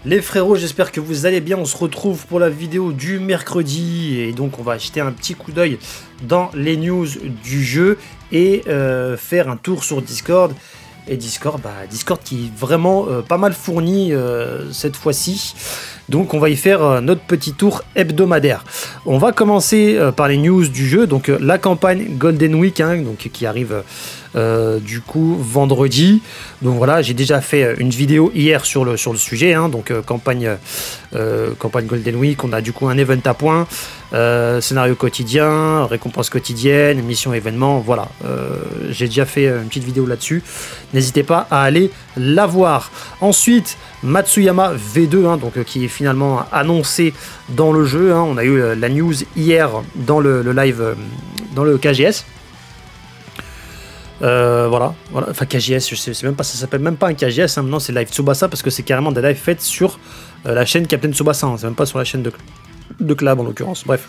Les frérots, j'espère que vous allez bien. On se retrouve pour la vidéo du mercredi et donc on va jeter un petit coup d'œil dans les news du jeu et faire un tour sur Discord. Et Discord, Discord qui est vraiment pas mal fourni cette fois-ci. Donc on va y faire notre petit tour hebdomadaire. On va commencer par les news du jeu. Donc la campagne Golden Week donc, qui arrive du coup vendredi. Donc voilà, j'ai déjà fait une vidéo hier sur le sujet. Donc campagne Golden Week, on a du coup un event à points. Scénario quotidien, récompense quotidienne, mission événement, voilà. J'ai déjà fait une petite vidéo là-dessus. N'hésitez pas à aller la voir. Ensuite, Matsuyama V2, donc, qui est finalement annoncé dans le jeu. On a eu la news hier dans le live, dans le KGS. Voilà. Enfin KGS, je sais même pas, ça s'appelle même pas un KGS, maintenant c'est Live Tsubasa parce que c'est carrément des lives faits sur la chaîne Captain Tsubasa, c'est même pas sur la chaîne de Club en l'occurrence, bref.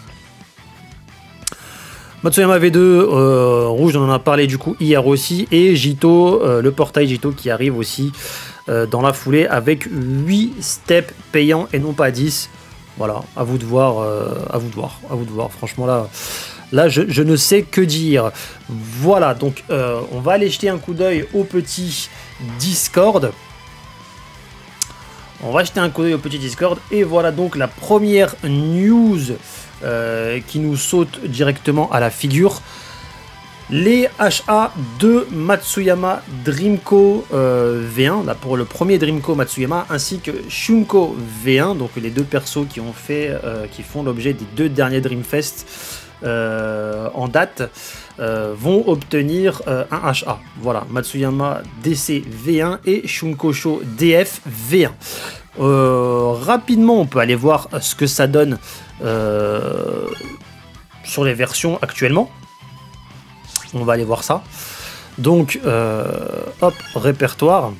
Matsuyama V2, rouge, on en a parlé du coup hier aussi, et Jito, le portail Jito qui arrive aussi dans la foulée avec 8 steps payants et non pas 10. Voilà, à vous de voir, franchement là je ne sais que dire. Voilà, donc on va aller jeter un coup d'œil au petit Discord. Et voilà donc la première news qui nous saute directement à la figure. Les HA de Matsuyama Dreamco V1, là pour le premier Dreamco Matsuyama, ainsi que Shunko V1, donc les deux persos qui font l'objet des deux derniers Dreamfest en date, vont obtenir un HA. Voilà, Matsuyama DC V1 et Shunkosho DF V1. Rapidement, on peut aller voir ce que ça donne sur les versions actuellement. On va aller voir ça. Donc, hop, répertoire.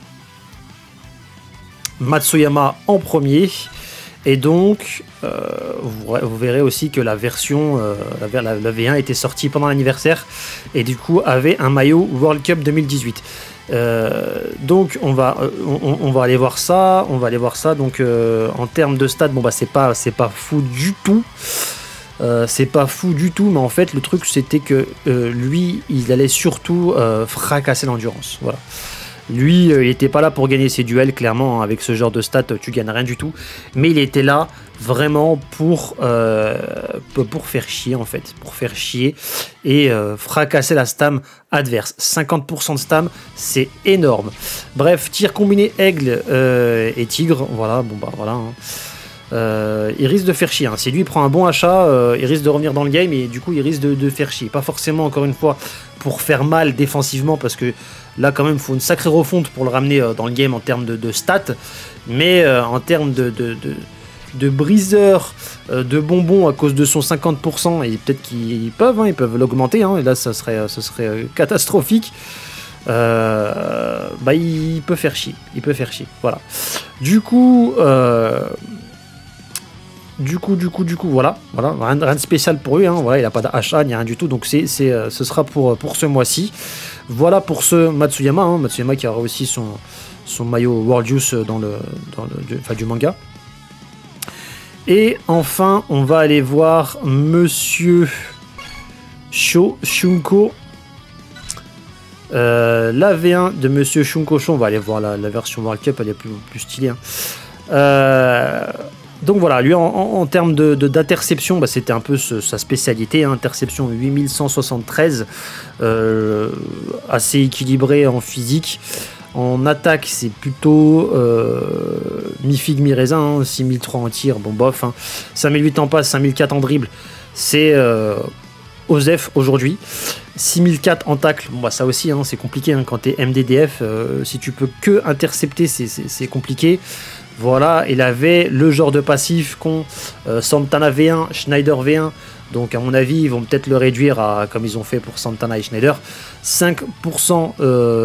Matsuyama en premier. Et donc, vous verrez aussi que la version, la V1 était sortie pendant l'anniversaire. Et du coup, avait un maillot World Cup 2018. Donc, on va aller voir ça. Donc, en termes de stats, c'est pas fou du tout. Mais en fait le truc c'était que lui il allait surtout fracasser l'endurance. Voilà. Lui il était pas là pour gagner ses duels, clairement, avec ce genre de stats tu gagnes rien du tout, mais il était là vraiment pour faire chier en fait, et fracasser la stam adverse. 50% de stam, c'est énorme. Bref, tir combiné aigle et tigre, voilà, voilà. Il risque de faire chier. Si lui prend un bon achat, il risque de revenir dans le game et du coup il risque de faire chier. Pas forcément, encore une fois, pour faire mal défensivement, parce que là quand même il faut une sacrée refonte pour le ramener dans le game en termes de stats, mais en termes de briseur de bonbons à cause de son 50%, et peut-être qu'ils peuvent l'augmenter, et là ça serait catastrophique. Il peut faire chier. Voilà. Du coup, voilà, rien de spécial pour lui, voilà, il n'a pas d'achat ni rien du tout, donc ce sera pour ce mois-ci. Voilà pour ce Matsuyama, Matsuyama qui aura aussi son maillot World Juice du manga. Et enfin, on va aller voir Monsieur Shunko. La V1 de Monsieur Shunko, on va aller voir la version World Cup, elle est plus stylée. Donc voilà, lui en termes d'interception, c'était un peu sa spécialité, interception 8173, assez équilibré en physique. En attaque, c'est plutôt mi-figue, mi-raisin, 6003 en tir, bon bof, 5008 en passe, 5004 en dribble, c'est Osef aujourd'hui. 6004 en tacle, ça aussi c'est compliqué, quand t'es MDDF, si tu peux que intercepter, c'est compliqué. Voilà, il avait le genre de passif qu'ont Santana V1, Schneider V1. Donc à mon avis, ils vont peut-être le réduire à, comme ils ont fait pour Santana et Schneider, 5%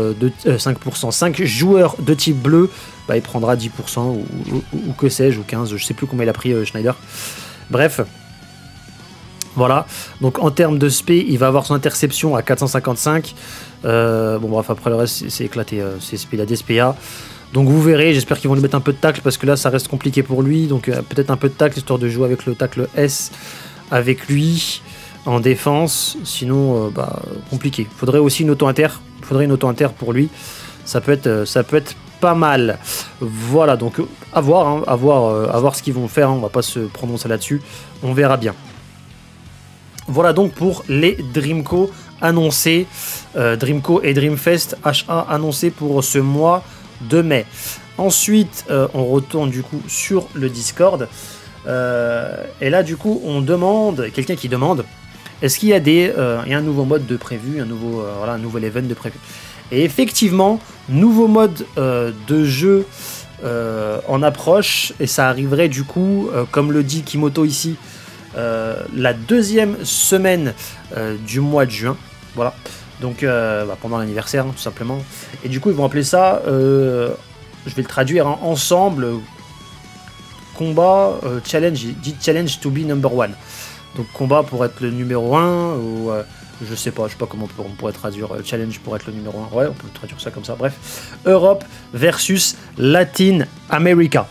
5 joueurs de type bleu, il prendra 10% ou que sais-je, ou 15%, je sais plus combien il a pris Schneider. Bref. Voilà, donc en termes de spé, il va avoir son interception à 455. Après le reste, c'est éclaté. C'est spé, il a des SPA. Donc vous verrez, j'espère qu'ils vont lui mettre un peu de tacle parce que là ça reste compliqué pour lui. Donc peut-être un peu de tacle histoire de jouer avec le tacle S avec lui en défense. Sinon, compliqué. Faudrait aussi une auto-inter. Faudrait une auto-inter pour lui. Ça peut être pas mal. Voilà, donc à voir, hein, à voir ce qu'ils vont faire. Hein, on va pas se prononcer là-dessus. On verra bien. Voilà donc pour les Dreamco annoncés. Dreamco et Dreamfest HA annoncés pour ce mois de mai. Ensuite, on retourne du coup sur le Discord. Et là, du coup, on demande, quelqu'un qui demande, est-ce qu'il y a un nouveau mode de prévu, un nouvel event de prévu. Et effectivement, nouveau mode de jeu en approche, et ça arriverait du coup, comme le dit Kimoto ici, la deuxième semaine du mois de juin. Voilà. Donc pendant l'anniversaire, hein, tout simplement. Et du coup, ils vont appeler ça, je vais le traduire, hein, ensemble, combat, challenge, dit challenge to be number one. Donc combat pour être le numéro 1, ou je sais pas comment on pourrait traduire challenge pour être le numéro 1. Ouais, on peut traduire ça comme ça, bref. Europe versus Latin America.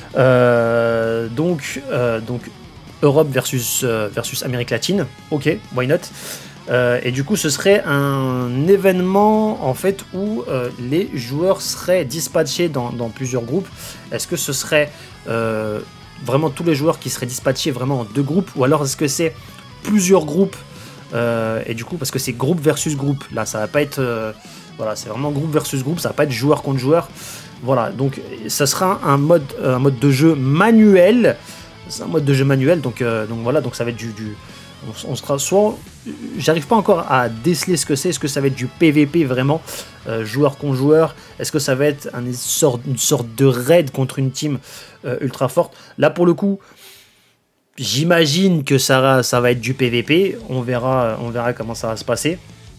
Donc Europe versus Amérique latine. Ok, why not? Et du coup, ce serait un événement en fait où les joueurs seraient dispatchés dans plusieurs groupes. Est-ce que ce serait vraiment tous les joueurs qui seraient dispatchés vraiment en 2 groupes, ou alors est-ce que c'est plusieurs groupes et du coup, parce que c'est groupe versus groupe, là ça va pas être voilà, c'est vraiment groupe versus groupe, ça va pas être joueur contre joueur. Voilà, donc ça sera un mode de jeu manuel. C'est un mode de jeu manuel, donc voilà, donc ça va être on sera soit, j'arrive pas encore à déceler ce que c'est. Est-ce que ça va être du PVP vraiment, joueur contre joueur? Est-ce que ça va être une sorte de raid contre une team ultra forte? Là pour le coup, j'imagine que ça va être du PVP. On verra comment ça va se passer.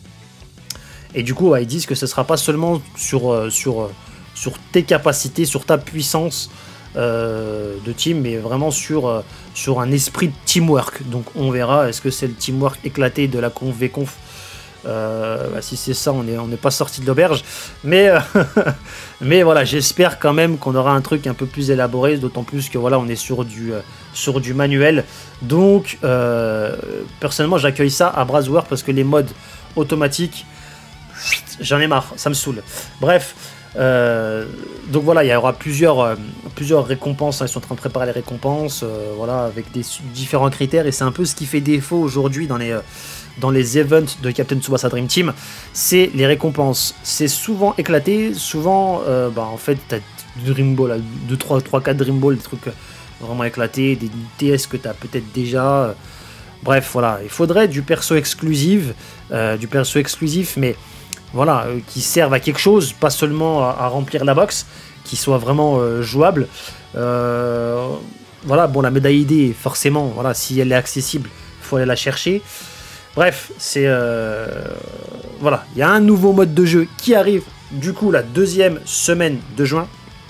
Et du coup, ils disent que ce sera pas seulement sur tes capacités, sur ta puissance de team, mais vraiment sur un esprit de teamwork. Donc on verra, est-ce que c'est le teamwork éclaté de la conf V-Conf? Si c'est ça, on n'est pas sorti de l'auberge, mais voilà, j'espère quand même qu'on aura un truc un peu plus élaboré, d'autant plus que voilà, on est sur du manuel. Donc personnellement, j'accueille ça à bras ouverts parce que les modes automatiques, j'en ai marre, ça me saoule. Bref. Donc voilà, il y aura plusieurs récompenses, hein, ils sont en train de préparer les récompenses, voilà, avec des différents critères, et c'est un peu ce qui fait défaut aujourd'hui dans les events de Captain Tsubasa Dream Team, c'est les récompenses. C'est souvent éclaté, souvent en fait t'as du Dream Ball, 3-4 Dream Ball, des trucs vraiment éclatés, des TS que t'as peut-être déjà, bref voilà, il faudrait du perso exclusif, mais voilà, qui servent à quelque chose, pas seulement à remplir la box, qui soit vraiment jouable. Voilà, bon, la médaille ID, forcément, voilà, si elle est accessible, il faut aller la chercher. Bref, c'est voilà, il y a un nouveau mode de jeu qui arrive, du coup, la deuxième semaine de juin.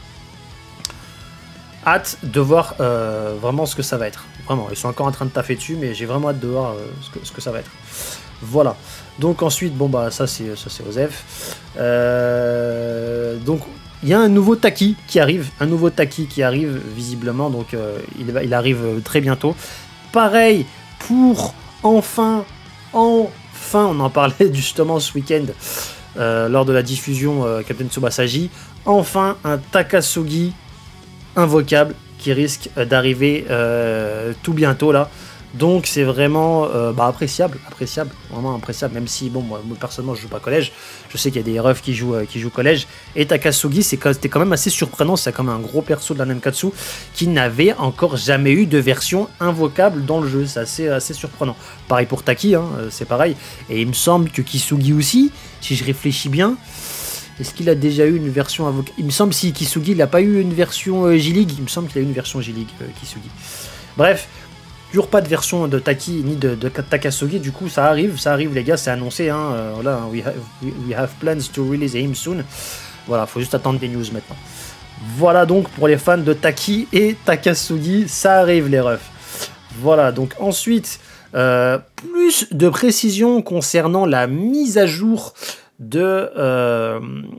Hâte de voir vraiment ce que ça va être. Vraiment, ils sont encore en train de taffer dessus, mais j'ai vraiment hâte de voir ce que ça va être. Voilà. Donc ensuite, ça c'est Osef. Donc il y a un nouveau Taki qui arrive, visiblement, donc il arrive très bientôt. Pareil pour enfin, on en parlait justement ce week-end lors de la diffusion Captain Tsubasa J. Enfin un Takasugi invocable qui risque d'arriver tout bientôt là. Donc c'est vraiment appréciable, vraiment appréciable, même si moi personnellement je joue pas collège, je sais qu'il y a des refs qui jouent collège, et Takasugi c'était quand même assez surprenant, c'est comme un gros perso de la Nankatsu qui n'avait encore jamais eu de version invocable dans le jeu, c'est assez surprenant. Pareil pour Taki, hein, c'est pareil, et il me semble que Kisugi aussi, si je réfléchis bien, est-ce qu'il a déjà eu une version invocable? Il me semble si Kisugi il n'a pas eu une version J-League, il me semble qu'il a eu une version J-League Kisugi. Bref. Toujours pas de version de Taki ni de Takasugi, du coup ça arrive les gars, c'est annoncé, hein, voilà, we have plans to release him soon. Voilà, faut juste attendre des news maintenant. Voilà donc pour les fans de Taki et Takasugi, ça arrive les refs. Voilà, donc ensuite, plus de précisions concernant la mise à jour de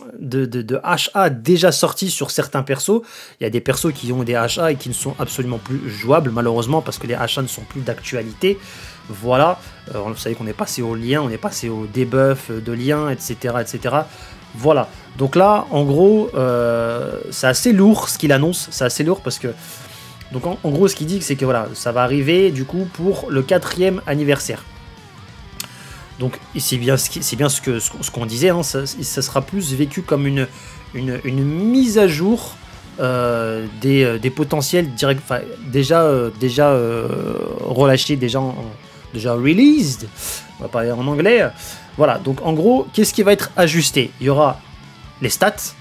de HA déjà sortis sur certains persos. Il y a des persos qui ont des HA et qui ne sont absolument plus jouables, malheureusement, parce que les HA ne sont plus d'actualité. Voilà, vous savez qu'on est passé au lien, on est passé au debuff de liens, etc., etc. Voilà, donc là, en gros, c'est assez lourd ce qu'il annonce, c'est assez lourd parce que... Donc en gros, ce qu'il dit, c'est que voilà, ça va arriver du coup pour le 4e anniversaire. Donc c'est bien ce qu'on disait, hein, ça sera plus vécu comme une mise à jour des potentiels direct, déjà relâchés, déjà released, on va parler en anglais. Voilà, donc en gros, qu'est-ce qui va être ajusté? Il y aura les stats.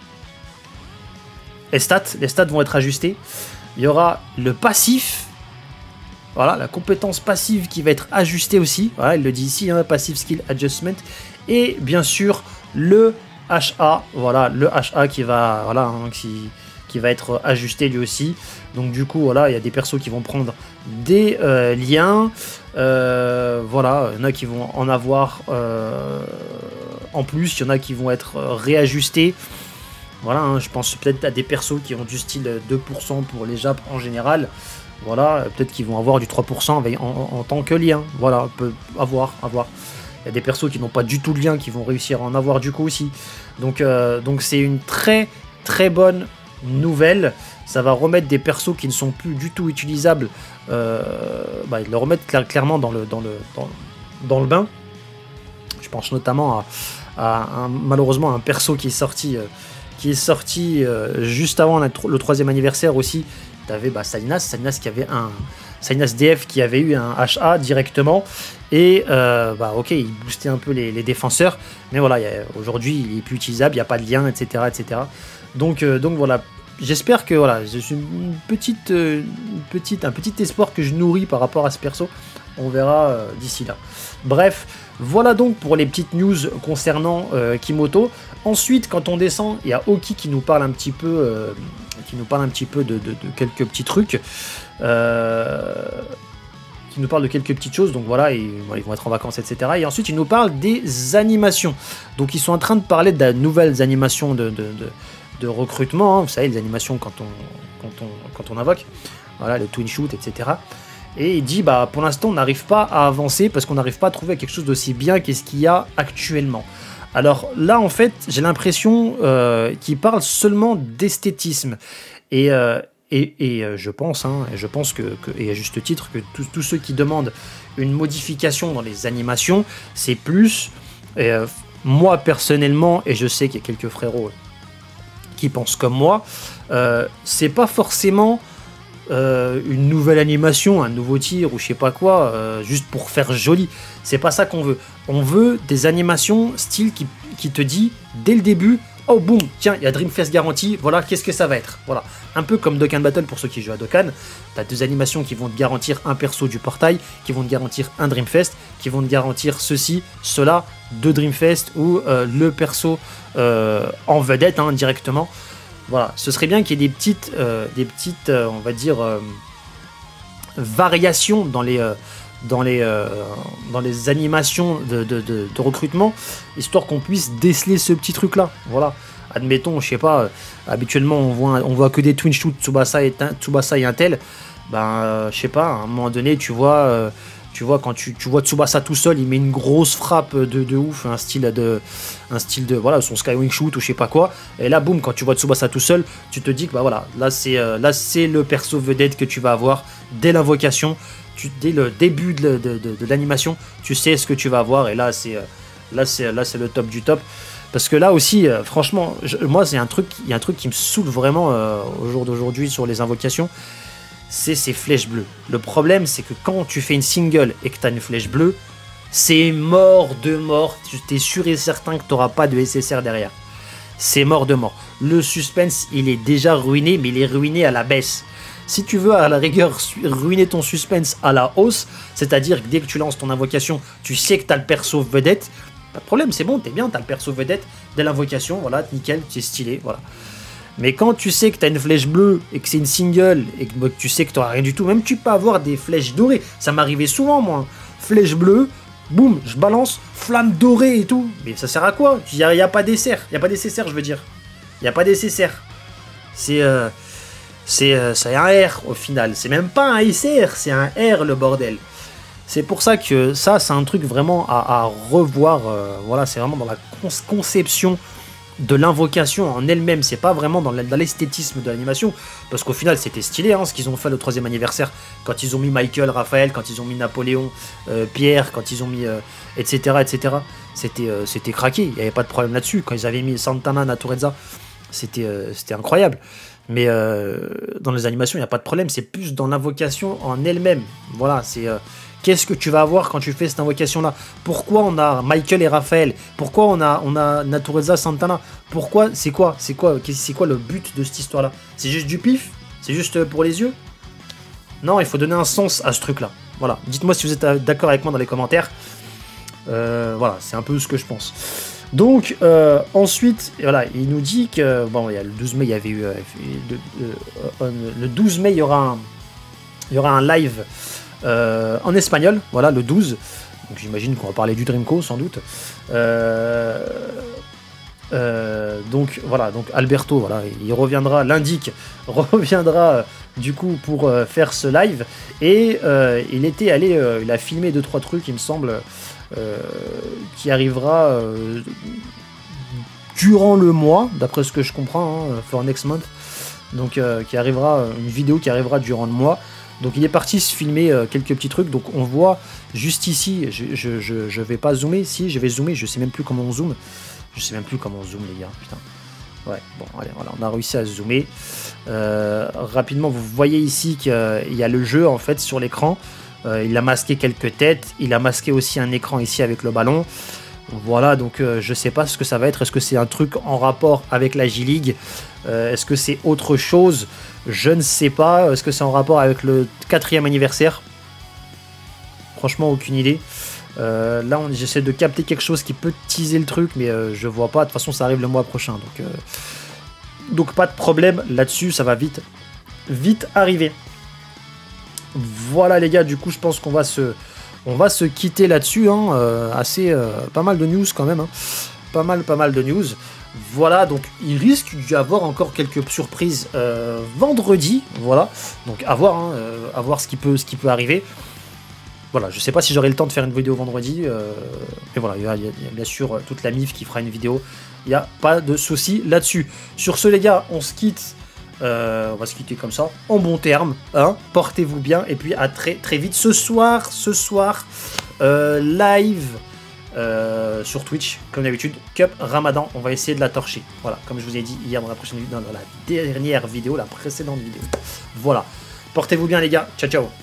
Les stats vont être ajustés. Il y aura le passif. Voilà, la compétence passive qui va être ajustée aussi. Voilà, il le dit ici, hein, Passive Skill Adjustment. Et bien sûr, le HA. Voilà, le HA qui va, voilà, hein, qui va être ajusté lui aussi. Donc du coup, voilà, il y a des persos qui vont prendre des liens. Voilà, il y en a qui vont en avoir en plus. Il y en a qui vont être réajustés. Voilà, hein, je pense peut-être à des persos qui ont du style 2% pour les Japs en général. Voilà, peut-être qu'ils vont avoir du 3% en tant que lien. Voilà, on peut avoir. Il y a des persos qui n'ont pas du tout de lien qui vont réussir à en avoir du coup aussi. Donc c'est une très très bonne nouvelle. Ça va remettre des persos qui ne sont plus du tout utilisables. Ils le remettent clairement dans le bain. Je pense notamment à malheureusement un perso qui est sorti juste avant le 3e anniversaire aussi. T'avais Salinas qui avait Salinas DF qui avait eu un HA directement et ok, il boostait un peu les défenseurs, mais voilà, aujourd'hui il est plus utilisable, il n'y a pas de lien, etc., etc. Donc voilà, j'espère que voilà, je suis un petit espoir que je nourris par rapport à ce perso. On verra d'ici là. Bref, voilà donc pour les petites news concernant Kimoto. Ensuite, quand on descend, il y a Oki qui nous parle un petit peu, de quelques petits trucs, qui nous parle de quelques petites choses. Donc voilà, ils vont être en vacances, etc. Et ensuite, il nous parle des animations. Donc ils sont en train de parler de nouvelles animations de recrutement. Hein. Vous savez, les animations quand on invoque. Voilà, le twin shoot, etc. Et il dit, pour l'instant, on n'arrive pas à avancer parce qu'on n'arrive pas à trouver quelque chose d'aussi bien qu'est-ce qu'il y a actuellement. Alors là, en fait, j'ai l'impression qu'il parle seulement d'esthétisme. Et je pense, et à juste titre, que tous ceux qui demandent une modification dans les animations, c'est plus, moi personnellement, et je sais qu'il y a quelques frérots qui pensent comme moi, c'est pas forcément... une nouvelle animation, un nouveau tir ou je sais pas quoi, juste pour faire joli. C'est pas ça qu'on veut. On veut des animations style qui te dit dès le début, oh boum, tiens, il y a Dreamfest garantie, voilà, qu'est-ce que ça va être. Voilà, un peu comme Dokkan Battle pour ceux qui jouent à Dokkan. T'as deux animations qui vont te garantir un perso du portail, qui vont te garantir un Dreamfest, qui vont te garantir ceci, cela, de Dreamfest ou le perso en vedette directement. Voilà, ce serait bien qu'il y ait des petites on va dire, variations dans les animations de recrutement, histoire qu'on puisse déceler ce petit truc-là. Voilà, admettons, je sais pas, habituellement on voit que des twin shoot Tsubasa et Intel. Je sais pas, à un moment donné, tu vois, quand tu vois Tsubasa tout seul, il met une grosse frappe de ouf, un style de voilà, son Skywing Shoot ou je sais pas quoi. Et là, boum, quand tu vois Tsubasa tout seul, tu te dis que voilà, là c'est le perso vedette que tu vas avoir dès l'invocation, dès le début de l'animation, tu sais ce que tu vas avoir. Et là c'est le top du top. Parce que là aussi, franchement, moi il y a un truc qui me saoule vraiment au jour d'aujourd'hui sur les invocations. C'est ces flèches bleues. Le problème, c'est que quand tu fais une single et que tu as une flèche bleue, c'est mort de mort. Tu es sûr et certain que tu n'auras pas de SSR derrière. C'est mort de mort. Le suspense, il est déjà ruiné, mais il est ruiné à la baisse. Si tu veux, à la rigueur, ruiner ton suspense à la hausse, c'est-à-dire que dès que tu lances ton invocation, tu sais que tu as le perso vedette, pas de problème, c'est bon, t'es bien, tu as le perso vedette dès l'invocation, voilà, nickel, tu es stylé, voilà. Mais quand tu sais que tu as une flèche bleue et que c'est une single et que tu sais que tu n'auras rien du tout, même tu peux avoir des flèches dorées. Ça m'arrivait souvent, moi. Flèche bleue, Boum, je balance, flamme dorée et tout. Mais ça sert à quoi? Il n'y a pas d'essai. Il n'y a pas d'essai, je veux dire. Il n'y a pas d'essai. C'est un R au final. C'est même pas un SR, c'est un R le bordel. C'est pour ça que ça, c'est un truc vraiment à revoir. Voilà, c'est vraiment dans la conception de l'invocation en elle-même. C'est pas vraiment dans l'esthétisme de l'animation. Parce qu'au final, c'était stylé hein, ce qu'ils ont fait le 3e anniversaire. Quand ils ont mis Michael, Raphaël, quand ils ont mis Napoléon, Pierre, quand ils ont mis etc. etc. C'était craqué. Il n'y avait pas de problème là-dessus. Quand ils avaient mis Santana, Natureza, c'était incroyable. Mais dans les animations, il n'y a pas de problème. C'est plus dans l'invocation en elle-même. Voilà, c'est... Qu'est-ce que tu vas avoir quand tu fais cette invocation-là? Pourquoi on a Michael et Raphaël? Pourquoi on a Natureza, Santana? Pourquoi? C'est quoi le but de cette histoire-là? C'est juste du pif? C'est juste pour les yeux? Non, il faut donner un sens à ce truc-là. Voilà. Dites-moi si vous êtes d'accord avec moi dans les commentaires. Voilà, c'est un peu ce que je pense. Donc, ensuite, voilà, il nous dit que... Bon, il y a le 12 mai, il y avait eu... le 12 mai, il y aura un live... en espagnol, voilà, le 12. Donc j'imagine qu'on va parler du Dreamco sans doute. Donc voilà, donc Alberto, voilà, il reviendra, reviendra du coup pour faire ce live. Et il était allé, il a filmé 2-3 trucs, il me semble, qui arrivera durant le mois, d'après ce que je comprends, hein, for next month. Donc qui arrivera, une vidéo qui arrivera durant le mois. Donc il est parti se filmer quelques petits trucs. Donc on voit juste ici, je vais pas zoomer, si je vais zoomer, je sais même plus comment on zoome. Je sais même plus comment on zoome les gars, putain. Ouais, bon allez, voilà, on a réussi à zoomer. Rapidement, vous voyez ici qu'il y a le jeu en fait sur l'écran. Il a masqué quelques têtes, il a masqué aussi un écran ici avec le ballon. Voilà, donc je sais pas ce que ça va être. Est-ce que c'est un truc en rapport avec la J-League? Est-ce que c'est autre chose? Je ne sais pas. Est-ce que c'est en rapport avec le 4e anniversaire? Franchement, aucune idée. Là, j'essaie de capter quelque chose qui peut teaser le truc, mais je vois pas. De toute façon, ça arrive le mois prochain. Donc pas de problème là-dessus. Ça va vite arriver. Voilà, les gars. Du coup, je pense qu'on va se quitter là-dessus. Hein. Pas mal de news quand même. Hein. Pas mal de news. Voilà, donc il risque d'y avoir encore quelques surprises vendredi, voilà, donc à voir, hein, à voir ce qui peut arriver. Voilà, je sais pas si j'aurai le temps de faire une vidéo vendredi, mais voilà, il y a bien sûr toute la MIF qui fera une vidéo, il n'y a pas de souci là-dessus. Sur ce les gars, on se quitte, on va se quitter comme ça, en bon terme, hein, portez-vous bien, et puis à très très vite ce soir, live... sur Twitch, comme d'habitude, Cup Ramadan, on va essayer de la torcher. Voilà, comme je vous ai dit hier dans la précédente vidéo, la précédente vidéo. Voilà. Portez-vous bien les gars, ciao ciao.